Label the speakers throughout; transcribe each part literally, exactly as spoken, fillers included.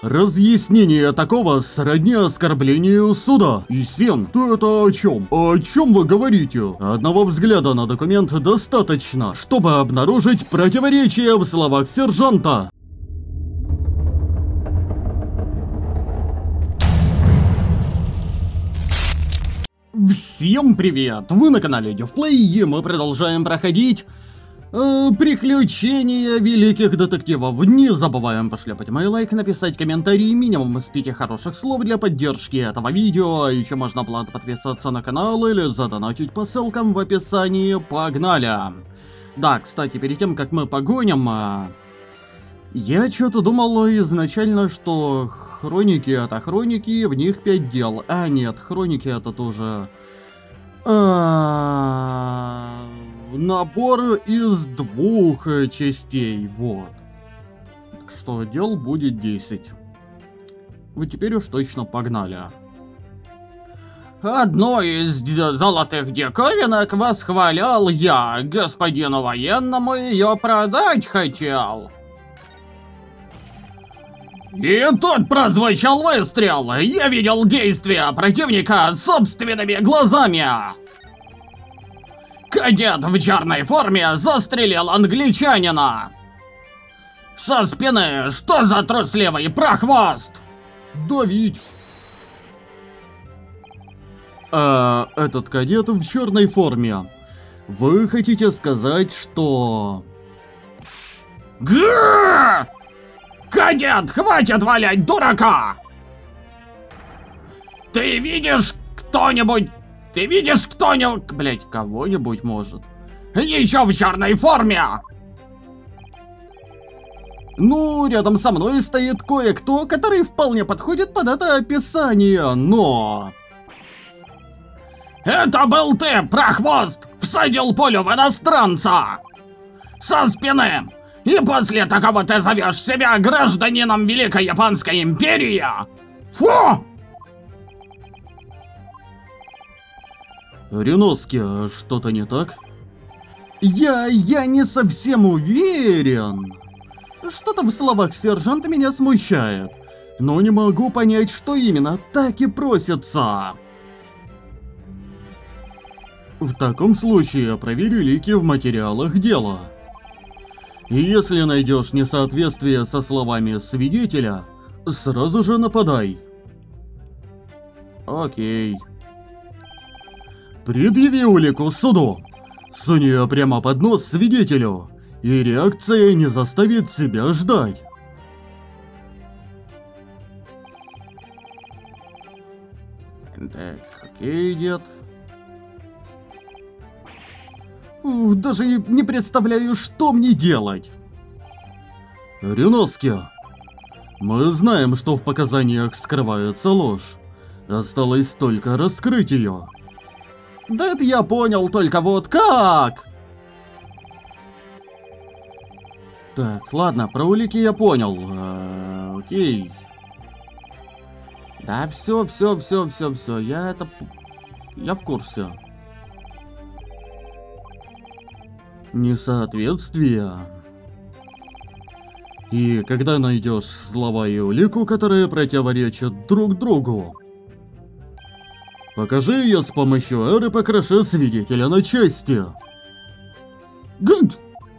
Speaker 1: Разъяснение такого сродни оскорблению суда. Исен, ты это о чем? О чем вы говорите? Одного взгляда на документ достаточно, чтобы обнаружить противоречие в словах сержанта. Всем привет! Вы на канале Devplay, и мы продолжаем проходить э, приключения великих детективов. Не забываем пошляпать мой лайк, написать комментарий, минимум из пяти хороших слов для поддержки этого видео. Еще можно плавно подписаться на канал или задонатить по ссылкам в описании. Погнали! Да, кстати, перед тем как мы погоним, э, я что-то думал изначально, что хроники это хроники, в них пять дел. А нет, хроники это тоже а, набор из двух частей, вот. Так что дел будет десять. Вот теперь уж точно погнали. Одно из золотых диковинок восхвалял я, господину военному ее продать хотел. И тут прозвучал выстрел. Я видел действия противника собственными глазами. Кадет в черной форме застрелил англичанина. Со спины, что за трусливый прохвост? Давить. А, этот кадет в черной форме. Вы хотите сказать, что... Грррр! Кадет, хватит валять дурака! Ты видишь кто-нибудь? Ты видишь кто-нибудь? Блять, кого-нибудь может. Еще в черной форме! Ну, рядом со мной стоит кое-кто, который вполне подходит под это описание, но... Это был ты, прохвост! Всадил пулю в иностранца! Со спины! И после такого ты зовешь себя гражданином Великой Японской империи? Фу! Риноски, что-то не так? Я... я не совсем уверен. Что-то в словах сержанта меня смущает. Но не могу понять, что именно так и просится. В таком случае проверь улики в материалах дела. И если найдешь несоответствие со словами свидетеля, сразу же нападай. Окей. Предъяви улику суду. Сунь ее прямо под нос свидетелю, и реакция не заставит себя ждать. Так, окей, дед. Ух, даже не представляю, что мне делать. Риноски, мы знаем, что в показаниях скрывается ложь. Осталось только раскрыть ее. Да это я понял, только вот как? Так, ладно, про улики я понял. А, окей. Да, все, все, все, все, все. Я это... Я в курсе. Несоответствие. И когда найдешь слова и улику, которые противоречат друг другу, покажи ее с помощью эры, покроши свидетеля на части. Гуд!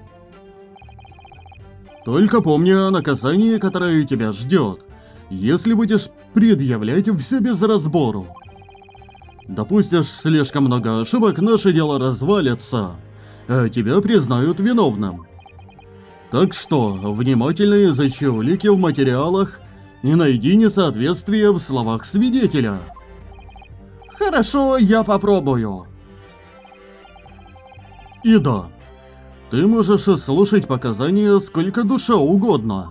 Speaker 1: Только помни о наказании, которое тебя ждет, если будешь предъявлять все без разбору. Допустишь слишком много ошибок, наше дело развалится, а тебя признают виновным. Так что, внимательно изучи улики в материалах и найди несоответствие в словах свидетеля. Хорошо, я попробую. И да, ты можешь слушать показания сколько душа угодно.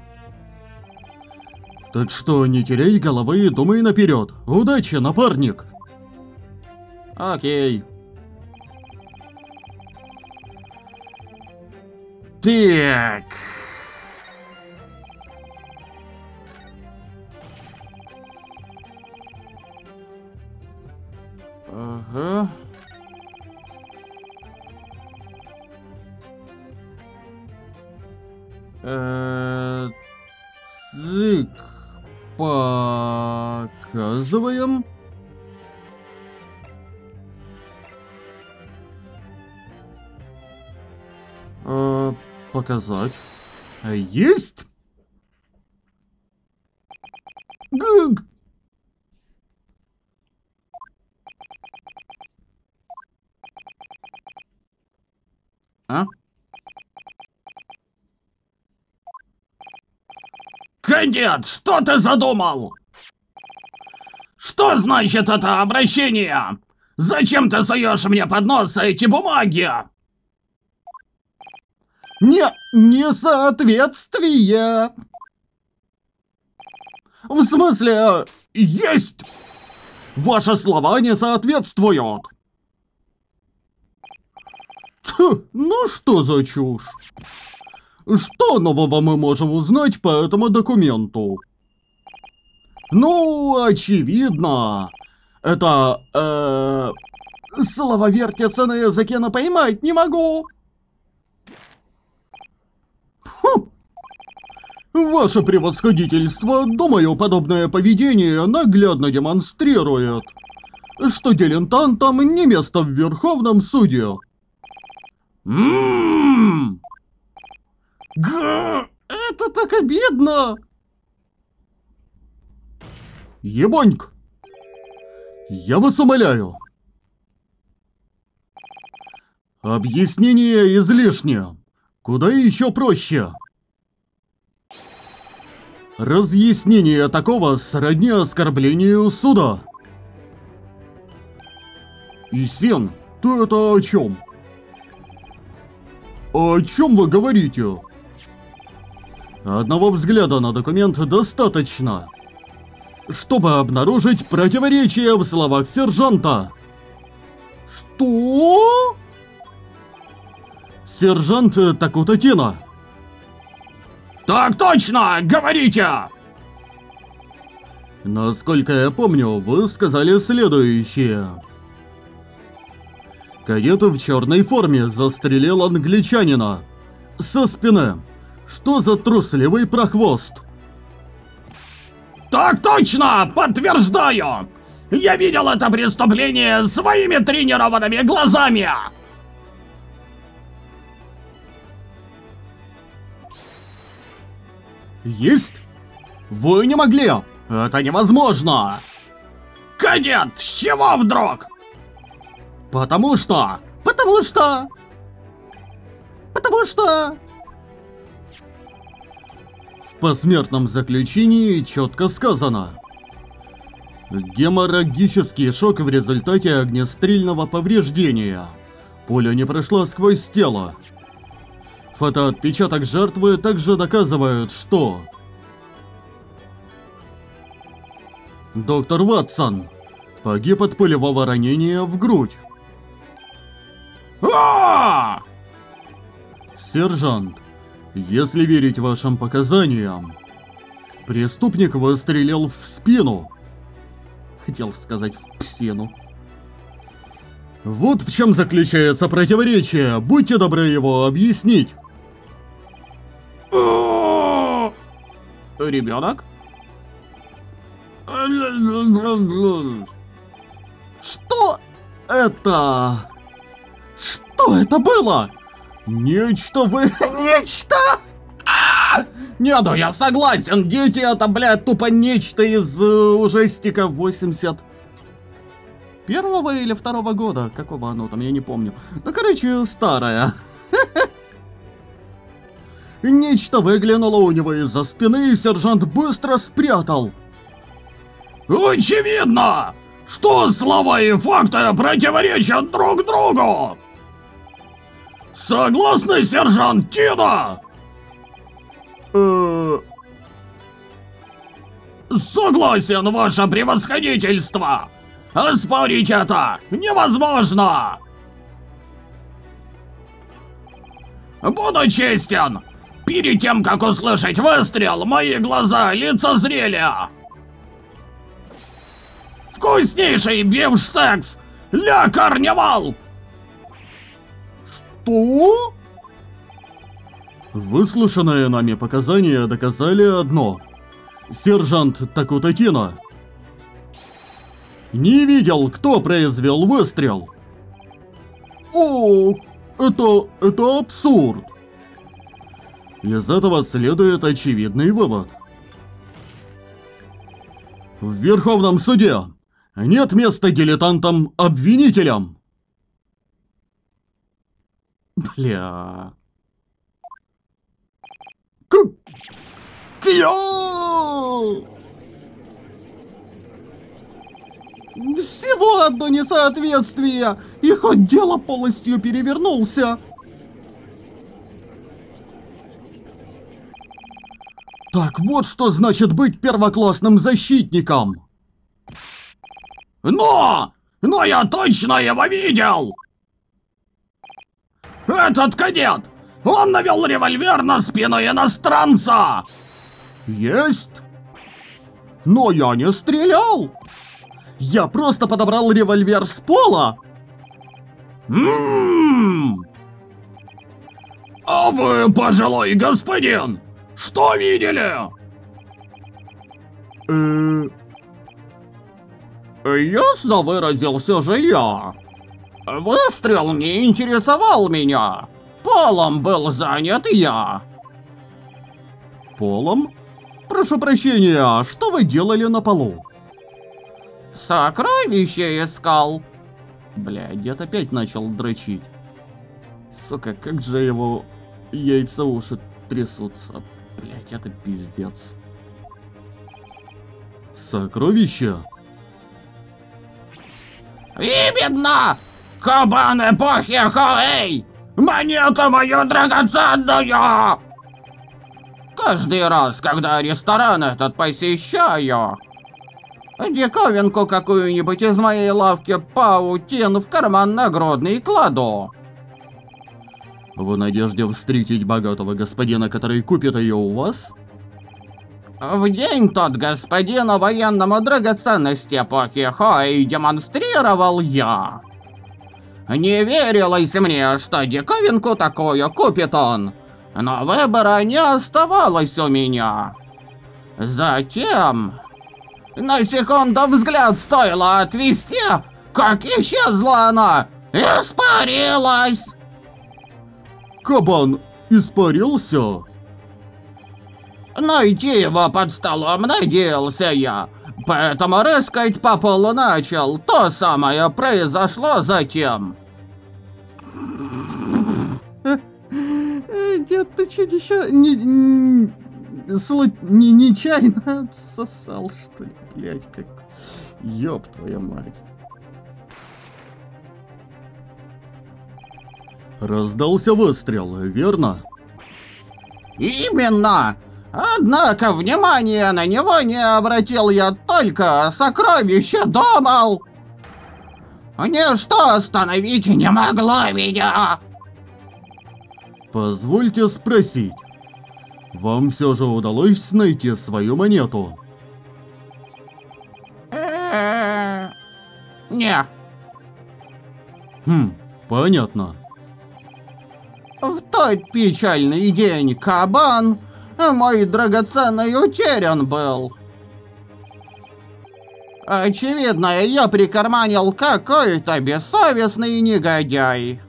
Speaker 1: Так что не теряй головы и думай наперед. Удачи, напарник! Окей. Так. Ага. Э-э- Цик. Показываем. Э, показать. Есть? Гыг. А?
Speaker 2: Кадет, что ты задумал? Что значит это обращение? Зачем ты суешь мне под нос эти бумаги?
Speaker 1: Не, несоответствие. В смысле, есть. Ваши слова не соответствуют. Тьфу, ну что за чушь? Что нового мы можем узнать по этому документу? Ну, очевидно. Это, э, слова вертятся на языке, но поймать не могу. Фу. Ваше превосходительство, думаю, подобное поведение наглядно демонстрирует, что дилетантам не место в Верховном суде.
Speaker 2: Ммм.
Speaker 1: Га, это так обидно. Ебоньк. Я вас умоляю. Объяснение излишнее. Куда еще проще. Разъяснение такого сродни оскорблению суда. Исен, ты это о чем? О чем вы говорите? Одного взгляда на документ достаточно, чтобы обнаружить противоречие в словах сержанта. Что? Сержант Такутатина.
Speaker 2: Так точно, говорите!
Speaker 1: Насколько я помню, вы сказали следующее. Кадет в черной форме застрелил англичанина со спины. Что за трусливый прохвост?
Speaker 2: Так точно, подтверждаю! Я видел это преступление своими тренированными глазами!
Speaker 1: Есть? Вы не могли! Это невозможно!
Speaker 2: Кадет, с чего вдруг?
Speaker 1: Потому что... Потому что... Потому что... В посмертном заключении четко сказано. Геморрагический шок в результате огнестрельного повреждения. Пуля не прошла сквозь тело. Фотоотпечаток жертвы также доказывает, что... Доктор Ватсон погиб от пулевого ранения в грудь.
Speaker 2: А!
Speaker 1: Сержант, если верить вашим показаниям, преступник выстрелил в спину. Хотел сказать в псину. Вот в чем заключается противоречие. Будьте добры его объяснить.
Speaker 2: Ребенок?
Speaker 1: Что это? Что это было? Нечто вы... Нечто? А! Нет, ну я согласен, дети это, блядь, тупо нечто из uh, ужастика восемьдесят первого или второго года. Какого оно там, я не помню. Ну, короче, старое. Нечто выглянуло у него из-за спины, и сержант быстро спрятал.
Speaker 2: Очевидно, что слова и факты противоречат друг другу. Согласны, сержант Тина?
Speaker 1: Э...
Speaker 2: Согласен, ваше превосходительство. Оспорить это невозможно. Буду честен. Перед тем, как услышать выстрел, мои глаза лицезрели вкуснейший бифштекс Ля Карнивал.
Speaker 1: Что? Выслушанные нами показания доказали одно. Сержант Такутатино. Не видел, кто произвел выстрел. Ох, это... это абсурд. Из этого следует очевидный вывод. В Верховном суде нет места дилетантам-обвинителям. Бля. К... Кьё! Всего одно несоответствие, и хоть дело полностью перевернулся. Так вот что значит быть первоклассным защитником.
Speaker 2: Но! Но я точно его видел! Этот кадет! Он навел револьвер на спину иностранца!
Speaker 1: Есть! Но я не стрелял! Я просто подобрал револьвер с пола!
Speaker 2: Ммм! А вы, пожилой господин, что видели?
Speaker 1: Э... Ясно выразился же я. Выстрел не интересовал меня. Полом был занят я. Полом? Прошу прощения, что вы делали на полу? Сокровище искал. Бля, дед опять начал дрочить. Сука, как же его яйца уши трясутся. Блять, это пиздец. Сокровище?
Speaker 2: Именно! Кабан эпохи Хоэй! Монета моя драгоценная!
Speaker 1: Каждый раз, когда ресторан этот посещаю, диковинку какую-нибудь из моей лавки паутин в карман нагрудный кладу. В надежде встретить богатого господина, который купит ее у вас? В день тот господина военному драгоценности эпохи Хоэй демонстрировал я. Не верилось мне, что диковинку такую купит он, но выбора не оставалось у меня. Затем... На секунду взгляд стоило отвести, как исчезла она, испарилась. Кабан испарился? Найти его под столом надеялся я, поэтому рыскать по полу начал. То самое произошло затем. Дед, ты чё еще не, не, не нечаянно отсосал, что ли? Блять, как... Ёб твою мать. Раздался выстрел, верно? Именно! Однако внимания на него не обратил я, только о сокровище думал. Ничто остановить не могло меня. Позвольте спросить, вам все же удалось найти свою монету? Не. Хм, понятно. В тот печальный день, кабан, мой драгоценный утерян был. Очевидно, я прикарманил какой-то бессовестный негодяй.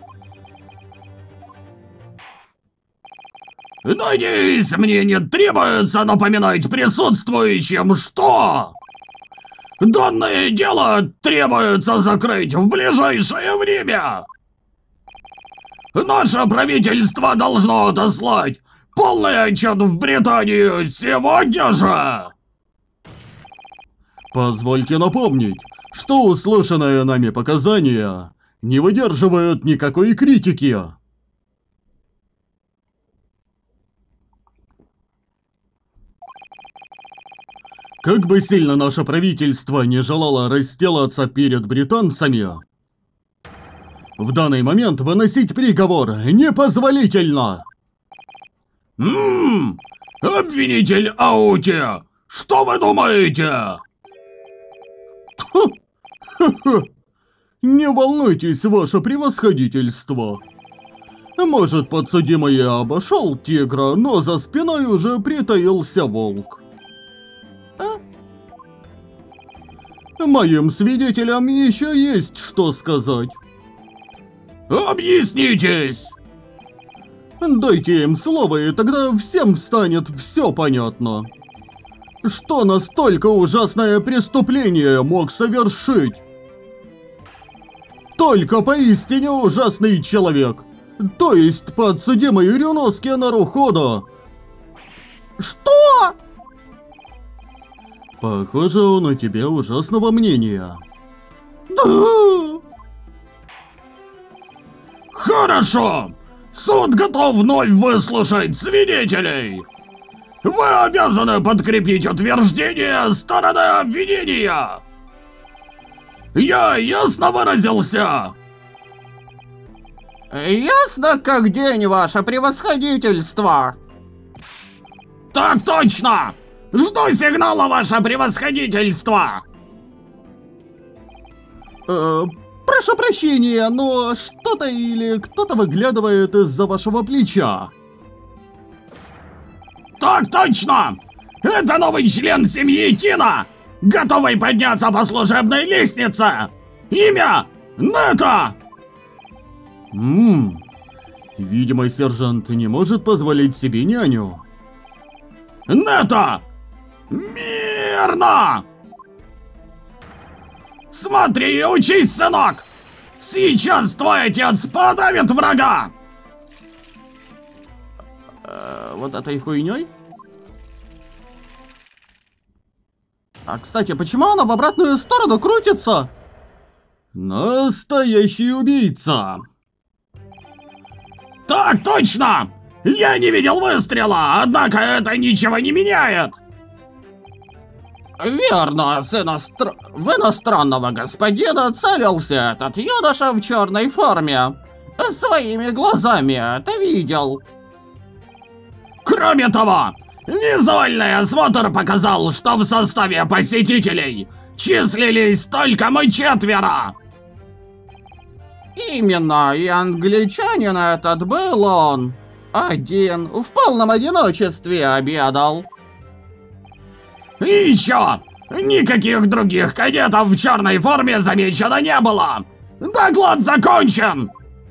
Speaker 2: Надеюсь, мне не требуется напоминать присутствующим, что... Данное дело требуется закрыть в ближайшее время. Наше правительство должно отослать полный отчет в Британию сегодня же. Позвольте напомнить, что услышанные нами показания не выдерживают никакой критики. Как бы сильно наше правительство не желало расстилаться перед британцами, в данный момент выносить приговор непозволительно. Ммм, обвинитель Аути, что вы думаете? Не волнуйтесь, ваше превосходительство. Может, подсудимый и обошел тигра, но за спиной уже притаился волк.
Speaker 1: Моим свидетелям еще есть что сказать.
Speaker 2: Объяснитесь!
Speaker 1: Дайте им слово, и тогда всем станет все понятно. Что настолько ужасное преступление мог совершить? Только поистине ужасный человек, то есть подсудимый Рюноски Наруходо.
Speaker 3: Что?
Speaker 1: Похоже, он о тебе ужасного мнения.
Speaker 3: Да.
Speaker 2: Хорошо! Суд готов вновь выслушать свидетелей! Вы обязаны подкрепить утверждение стороны обвинения! Я ясно выразился?
Speaker 3: Ясно как день, ваше превосходительство.
Speaker 2: Так точно! Жду сигнала, ваше превосходительство!
Speaker 1: Э, прошу прощения, но что-то или кто-то выглядывает из-за вашего плеча.
Speaker 2: Так точно! Это новый член семьи Тина, готовый подняться по служебной лестнице! Имя Нета!
Speaker 1: Ммм, видимо, сержант не может позволить себе няню.
Speaker 2: Нета! Мирно! Смотри и учись, сынок! Сейчас твой отец подавит врага!
Speaker 1: Э, вот этой хуйней? А, кстати, почему она в обратную сторону крутится? Настоящий убийца!
Speaker 2: Так точно! Я не видел выстрела, однако это ничего не меняет!
Speaker 3: Верно, сын остр... в иностранного господина целился этот юноша в черной форме. Своими глазами это видел.
Speaker 2: Кроме того, визуальный осмотр показал, что в составе посетителей числились только мы четверо.
Speaker 3: Именно, и англичанин этот был он. Один, в полном одиночестве обедал.
Speaker 2: И еще, никаких других кадетов в черной форме замечено не было. Доклад закончен.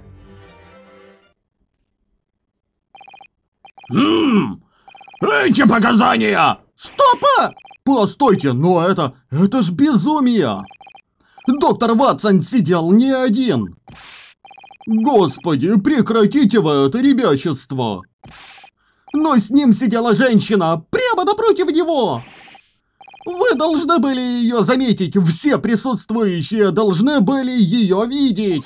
Speaker 2: Ммм, эти показания...
Speaker 1: Стопа! Постойте, но это... это ж безумие! Доктор Ватсон сидел не один! Господи, прекратите вы это ребячество! Но с ним сидела женщина, прямо напротив него! Вы должны были ее заметить, все присутствующие должны были ее видеть!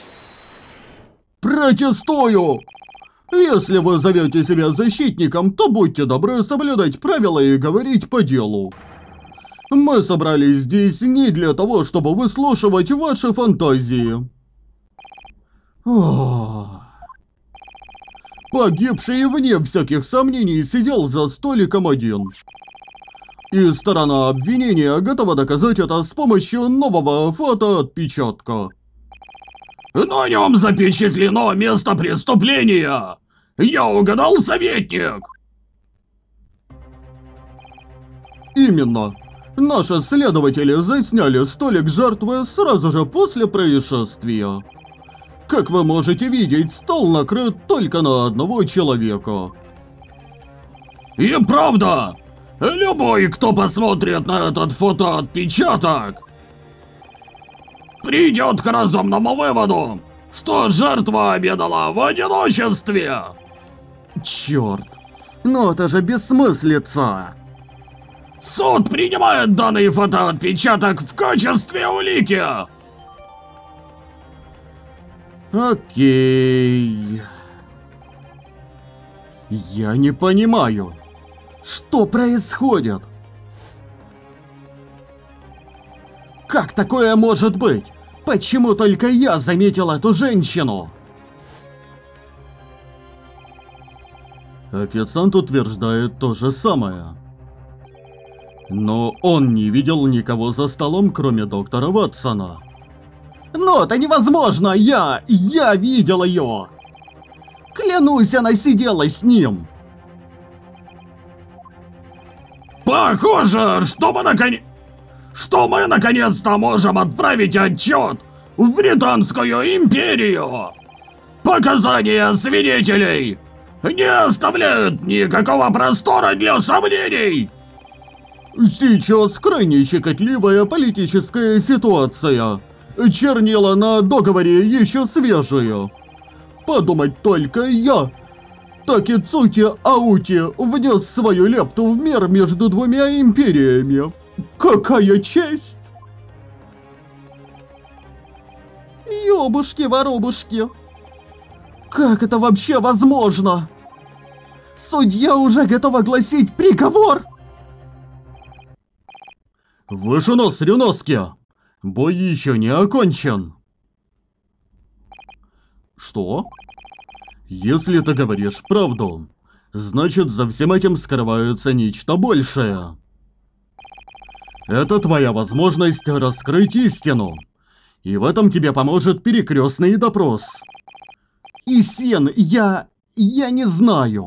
Speaker 1: Протестую! Если вы зовете себя защитником, то будьте добры соблюдать правила и говорить по делу. Мы собрались здесь не для того, чтобы выслушивать ваши фантазии. Ох. Погибший, вне всяких сомнений, сидел за столиком один. И сторона обвинения готова доказать это с помощью нового фотоотпечатка.
Speaker 2: На нем запечатлено место преступления. Я угадал, советник?
Speaker 1: Именно. Наши следователи засняли столик жертвы сразу же после происшествия. Как вы можете видеть, стол накрыт только на одного человека.
Speaker 2: И правда, любой, кто посмотрит на этот фотоотпечаток, придет к разумному выводу, что жертва обедала в одиночестве.
Speaker 1: Черт, ну это же бессмыслица.
Speaker 2: Суд принимает данный фотоотпечаток в качестве улики.
Speaker 1: Окей. Я не понимаю, что происходит? Как такое может быть? Почему только я заметил эту женщину? Официант утверждает то же самое. Но он не видел никого за столом, кроме доктора Ватсона. Но это невозможно! Я... я видел ее! Клянусь, она сидела с ним!
Speaker 2: Похоже, что мы наконец... что мы наконец-то можем отправить отчет в Британскую империю. Показания свидетелей не оставляют никакого простора для сомнений.
Speaker 1: Сейчас крайне щекотливая политическая ситуация. Чернила на договоре еще свежие. Подумать только, я, Такицути Аути, внес свою лепту в мир между двумя империями. Какая честь! Ёбушки-воробушки. Как это вообще возможно? Судья уже готов огласить приговор. Выше нос, Рюноски. Бой еще не окончен. Что? Если ты говоришь правду, значит за всем этим скрывается нечто большее. Это твоя возможность раскрыть истину. И в этом тебе поможет перекрестный допрос. Исен, я... я не знаю.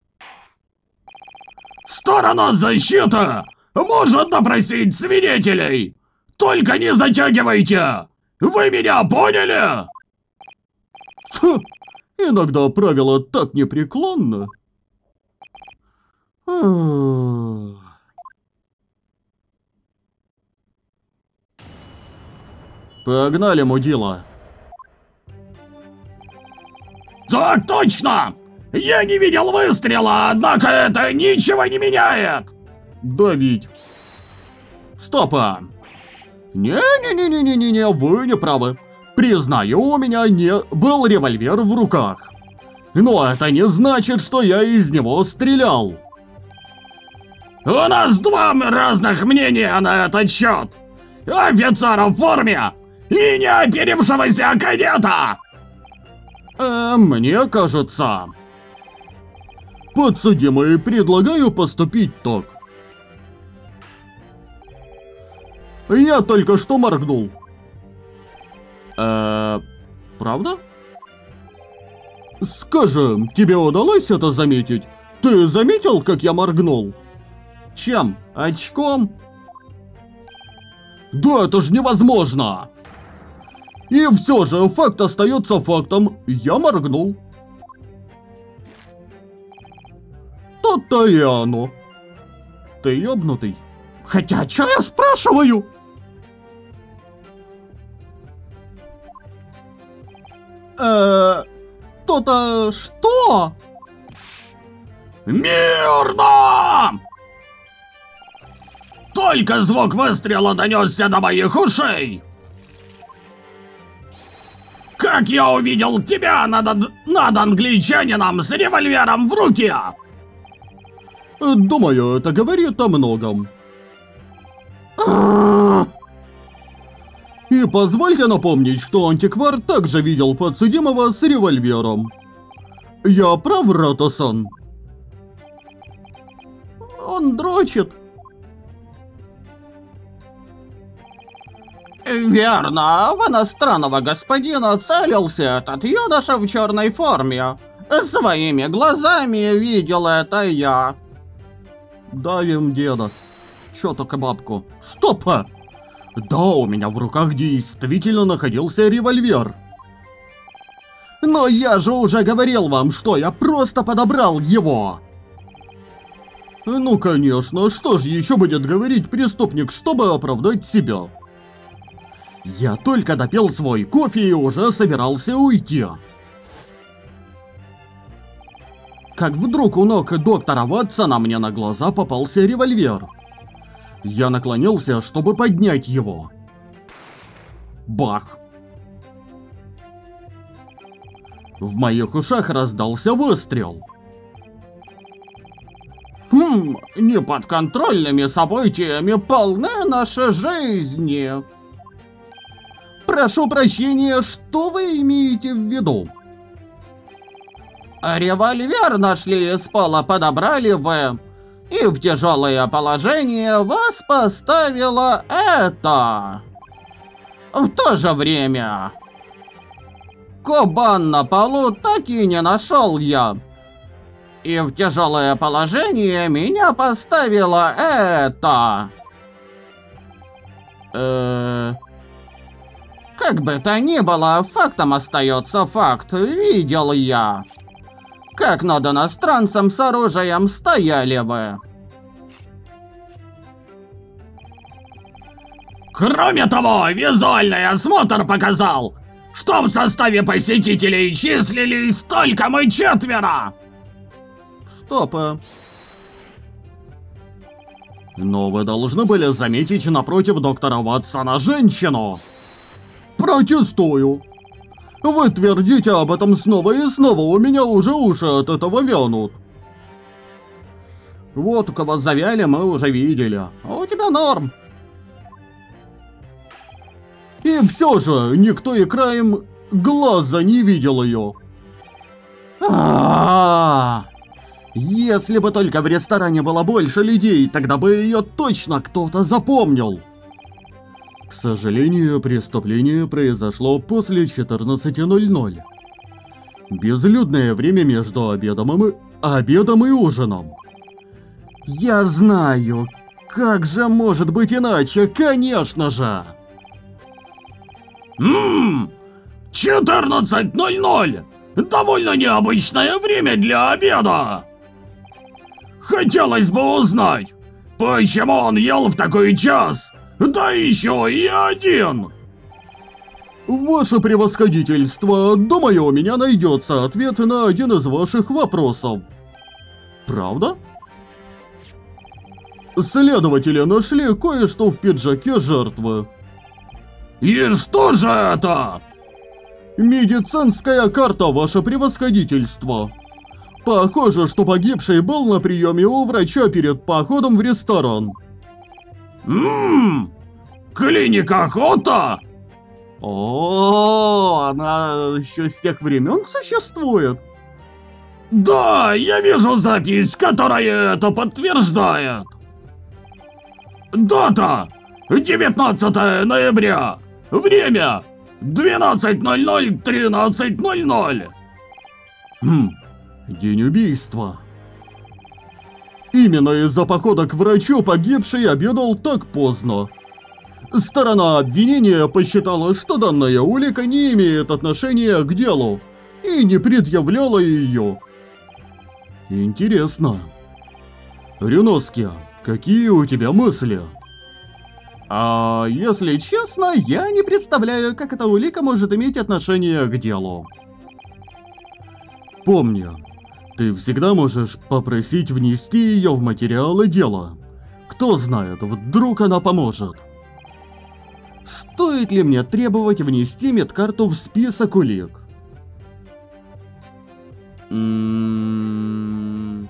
Speaker 2: Сторона защиты может допросить свидетелей. Только не затягивайте! Вы меня поняли?
Speaker 1: Ха, иногда правила так непреклонны. Погнали, мудила.
Speaker 2: Так точно! Я не видел выстрела, однако это ничего не меняет!
Speaker 1: Давить. Стопа. Не-не-не-не-не-не, вы не правы. Признаю, у меня не был револьвер в руках. Но это не значит, что я из него стрелял.
Speaker 2: У нас два разных мнения на этот счет. Офицера в форме и неоперившегося кадета.
Speaker 1: Э, мне кажется. Подсудимый, предлагаю поступить так. Я только что моргнул. Э, правда? Скажи, тебе удалось это заметить? Ты заметил, как я моргнул? Чем? Очком? Да, это же невозможно! И все же, факт остается фактом. Я моргнул. То-то и оно. Ты ёбнутый. Хотя, чё я спрашиваю? Э, то-то что?
Speaker 2: Мирно! Только звук выстрела донесся до моих ушей. Как я увидел тебя над, над англичанином с револьвером в руке?
Speaker 1: Думаю, это говорит о многом. И позвольте напомнить, что антиквар также видел подсудимого с револьвером. Я прав, Ратасан? Он дрочит.
Speaker 3: Верно, в иностранного господина целился этот юноша в черной форме. Своими глазами видел это я.
Speaker 1: Давим деда. Чё только бабку? Стопа! Да, у меня в руках действительно находился револьвер. Но я же уже говорил вам, что я просто подобрал его. Ну, конечно, что же еще будет говорить преступник, чтобы оправдать себя? Я только допил свой кофе и уже собирался уйти. Как вдруг у ног доктора Ватсона мне на глаза попался револьвер. Я наклонился, чтобы поднять его. Бах! В моих ушах раздался выстрел.
Speaker 3: Хм, неподконтрольными событиями полны наши жизни.
Speaker 1: Прошу прощения, что вы имеете в виду?
Speaker 3: Револьвер нашли из пола, подобрали вы. И в тяжелое положение вас поставило это. В то же время кубан на полу так и не нашел я. И в тяжелое положение меня поставило это. Э, Как бы то ни было, фактом остается факт. Видел я, как над иностранцем с оружием стояли вы.
Speaker 2: Кроме того, визуальный осмотр показал, что в составе посетителей числились только мы четверо.
Speaker 1: Стоп. Но вы должны были заметить напротив доктора Ватсона женщину. Протестую. Вы твердите об этом снова и снова, у меня уже уши от этого вянут. Вот у кого завяли, мы уже видели. А у тебя норм. И все же, никто и краем глаза не видел ее. А-а-а! Если бы только в ресторане было больше людей, тогда бы ее точно кто-то запомнил. К сожалению, преступление произошло после четырнадцати ноль-ноль. Безлюдное время между обедом и... обедом и ужином. Я знаю, как же может быть иначе, конечно же.
Speaker 2: Ммм, четырнадцать ноль-ноль. Довольно необычное время для обеда. Хотелось бы узнать, почему он ел в такой час, да еще и один.
Speaker 1: Ваше превосходительство, думаю, у меня найдется ответ на один из ваших вопросов. Правда? Следователи нашли кое-что в пиджаке жертвы.
Speaker 2: И что же это?
Speaker 1: Медицинская карта, ваше превосходительство. Похоже, что погибший был на приеме у врача перед походом в ресторан.
Speaker 2: Ммм, клиника охота?
Speaker 1: О, она еще с тех времен существует.
Speaker 2: Да, я вижу запись, которая это подтверждает. Дата девятнадцатое ноября. Время двенадцать ноль-ноль тринадцать ноль-ноль.
Speaker 1: Хм, день убийства. Именно из-за похода к врачу погибший обедал так поздно. Сторона обвинения посчитала, что данная улика не имеет отношения к делу и не предъявляла ее. Интересно. Рюноски, какие у тебя мысли? А если честно, я не представляю, как эта улика может иметь отношение к делу. Помни, ты всегда можешь попросить внести ее в материалы дела. Кто знает, вдруг она поможет. Стоит ли мне требовать внести медкарту в список улик? М-м-м.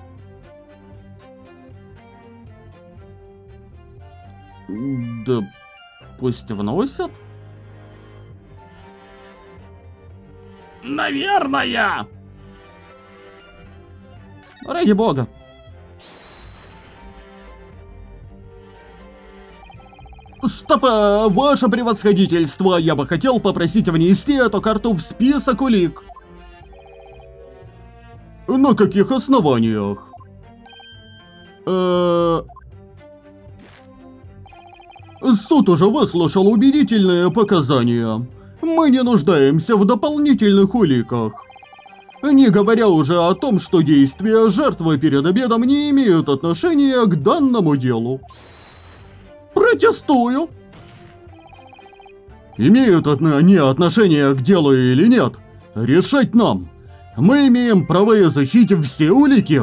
Speaker 1: Да пусть вносят.
Speaker 2: Наверное.
Speaker 1: Ради бога. Стоп, а, ваше превосходительство, я бы хотел попросить внести эту карту в список улик. На каких основаниях? Э-э... Суд уже выслушал убедительные показания. Мы не нуждаемся в дополнительных уликах. Не говоря уже о том, что действия жертвы перед обедом не имеют отношения к данному делу. Протестую. Имеют они отношение к делу или нет, решать нам. Мы имеем право изучить все улики.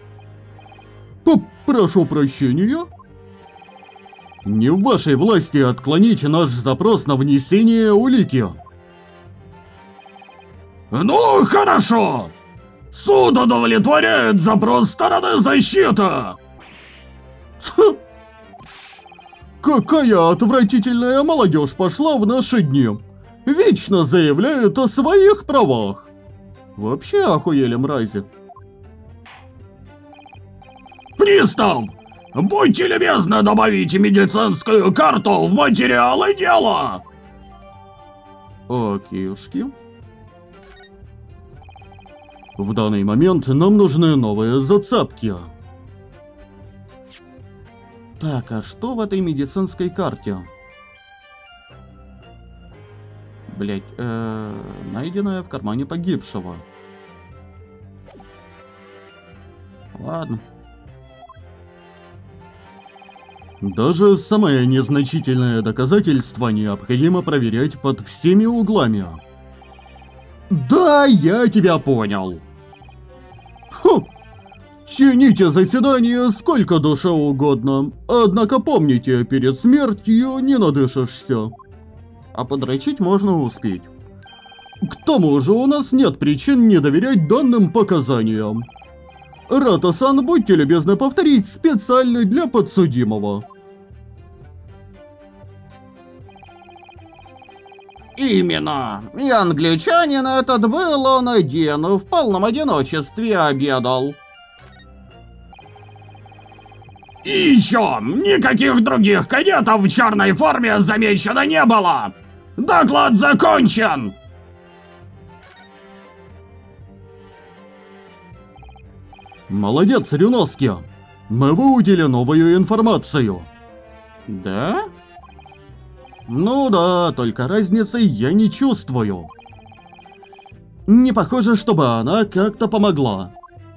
Speaker 1: Прошу прощения. Не в вашей власти отклонить наш запрос на внесение улики.
Speaker 2: Ну, хорошо. Суд удовлетворяет запрос стороны защиты.
Speaker 1: Тьфу. Какая отвратительная молодежь пошла в наши дни. Вечно заявляют о своих правах. Вообще охуели мрази.
Speaker 2: Пристав, будьте любезны добавить медицинскую карту в материалы дела.
Speaker 1: Окейушки. В данный момент нам нужны новые зацепки. Так, а что в этой медицинской карте? Блять, э, найденная в кармане погибшего. Ладно. Даже самое незначительное доказательство необходимо проверять под всеми углами. Да, я тебя понял. Фу. Чините заседание сколько душе угодно, однако помните, перед смертью не надышишься. А подрочить можно успеть. К тому же у нас нет причин не доверять данным показаниям. Рата-сан, будьте любезны повторить специально для подсудимого.
Speaker 3: Именно. И англичанин этот был он один, в полном одиночестве обедал.
Speaker 2: И еще, никаких других кадетов в черной форме замечено не было. Доклад закончен.
Speaker 1: Молодец, Рюноски. Мы выудили новую информацию.
Speaker 3: Да?
Speaker 1: Ну да, только разницы я не чувствую. Не похоже, чтобы она как-то помогла.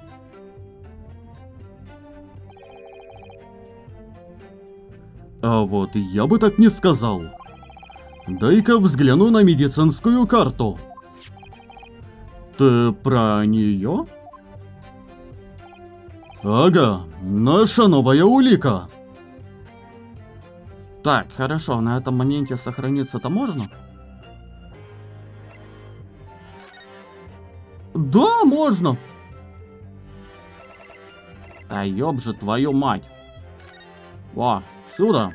Speaker 1: А вот я бы так не сказал. Дай-ка взгляну на медицинскую карту. Ты про нее? Ага, наша новая улика.
Speaker 3: Так, хорошо, на этом моменте сохраниться-то можно?
Speaker 1: Да, можно.
Speaker 3: Да ёб же твою мать.
Speaker 1: Во, сюда.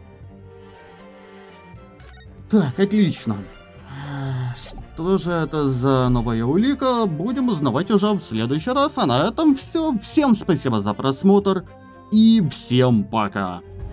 Speaker 1: Так, отлично. Что же это за новая улика, будем узнавать уже в следующий раз. А на этом все. Всем спасибо за просмотр и всем пока.